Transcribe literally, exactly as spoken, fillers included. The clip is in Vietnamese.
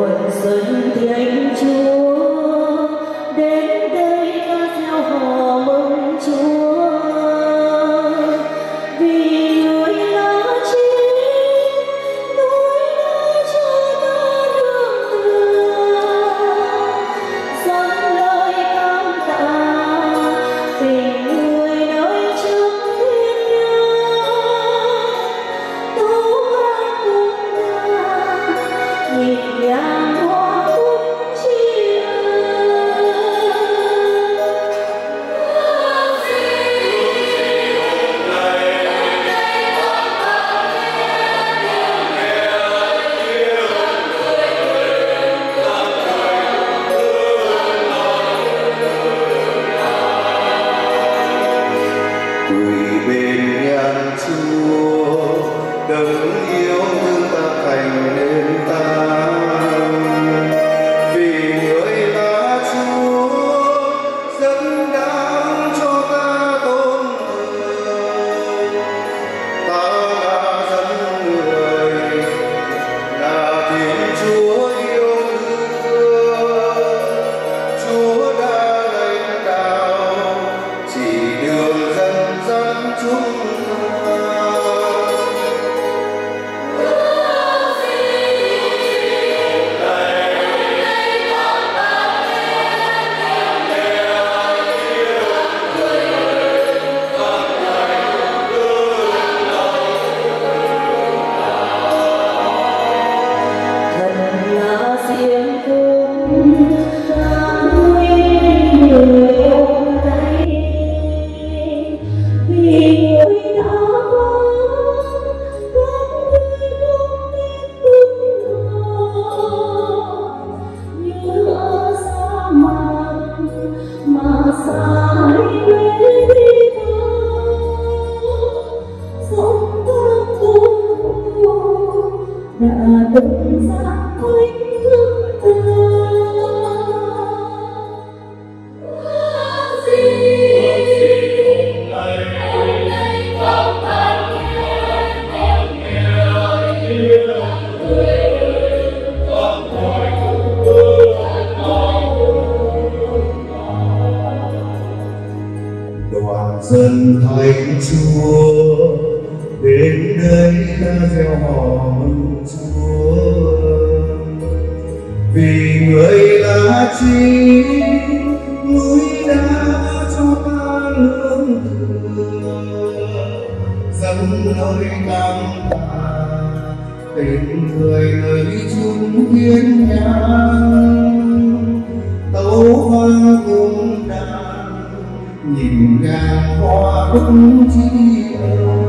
xuân thì anh Chúa đến đây ta gieo hò mừng Chúa, vì người là chính núi đã cho ta nương tựa, dâng lời cảm tạ tình người nơi trong thiên nhang, tấu vang cung ca nhịp nhàng hoa cúc chia. Quỳ bên nhan Chúa đấng yêu thương ta thành nên ta, vì người là Chúa rất đáng cho ta tôn thờ. Ta là dân người, là Thiên Chúa yêu thương, Chúa đã lãnh đạo chỉ đường dẫn dắt chúng ta. đã từng ra quanh nước Đoàn dân thánh Chúa đến đây ta gieo hò mừng Chúa, vì người là chi núi đã cho ta nương tựa, dâng lời cảm tạ tình người nơi chung thiên nhang, tấu vang cung đàn nhìn ngàn hoa cúc chia.